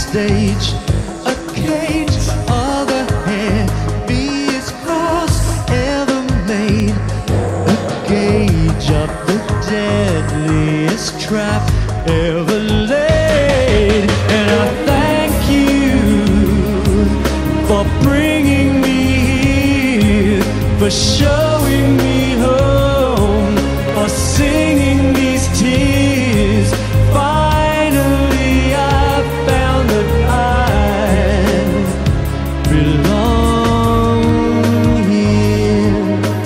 stage, a cage of the heaviest cross ever made, a gauge of the deadliest trap ever laid. And I thank you for bringing me here, for showing me home, for singing these tears. Finally I found that I belong here.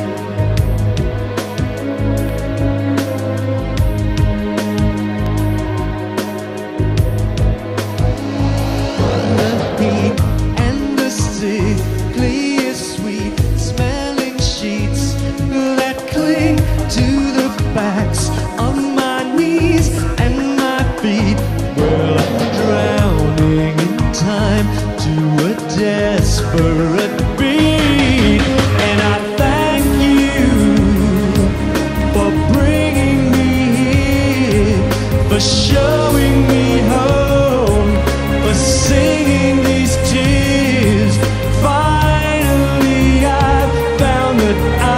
The heat and the sickly sweet smelling sheets that cling to the backs of my knees and my feet. Well, I'm drowning in time to a desperate beat. And I thank you for bringing me here, for showing me home, for singing these tears. Finally I found that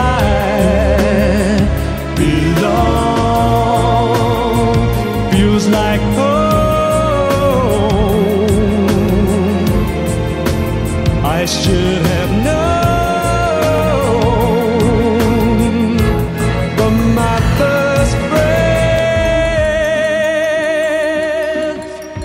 I belong. Feels like home. I should have known from my first breath.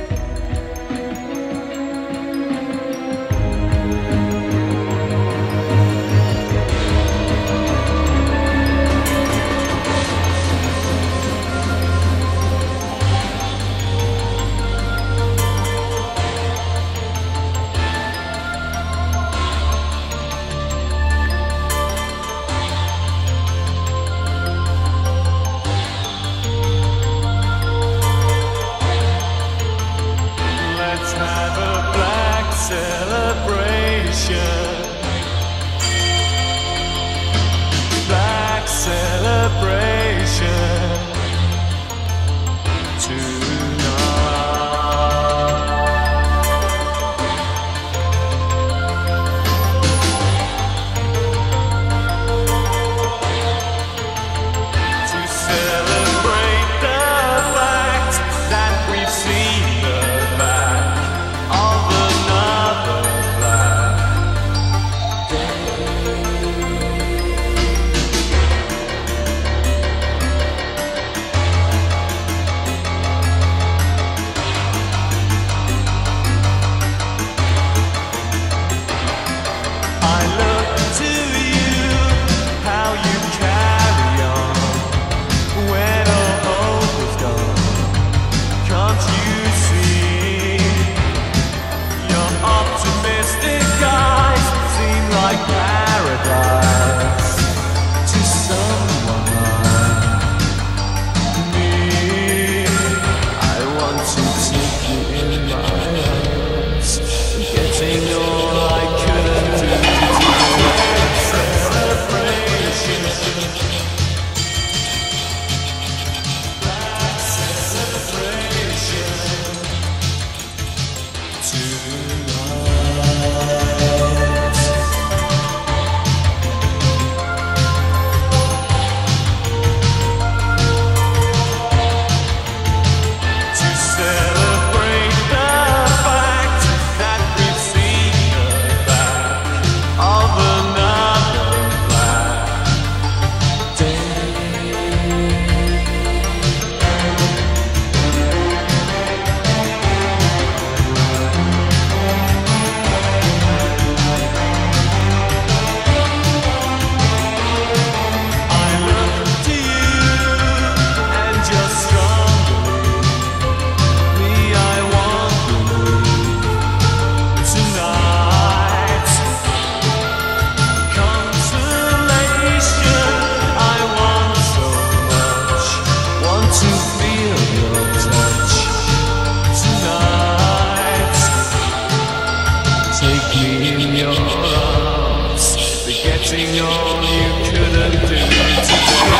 Let's have a black celebration. Black celebration tonight. To celebrate the fact that we've seen the back of another black day. I look to you, how you carry on when all hope is gone. Can't you see? Your optimistic eyes seem like paradise to someone like me. I want to take you in my arms, getting all I couldn't do. Celebration. Celebration tonight. To celebrate the fact that we've seen the back of another black day. I look to you and you're strong belief. Me, I want to believe tonight. Consolation, I want so much. Want to feel your touch tonight. Take me in your arms, forgetting all you couldn't do today.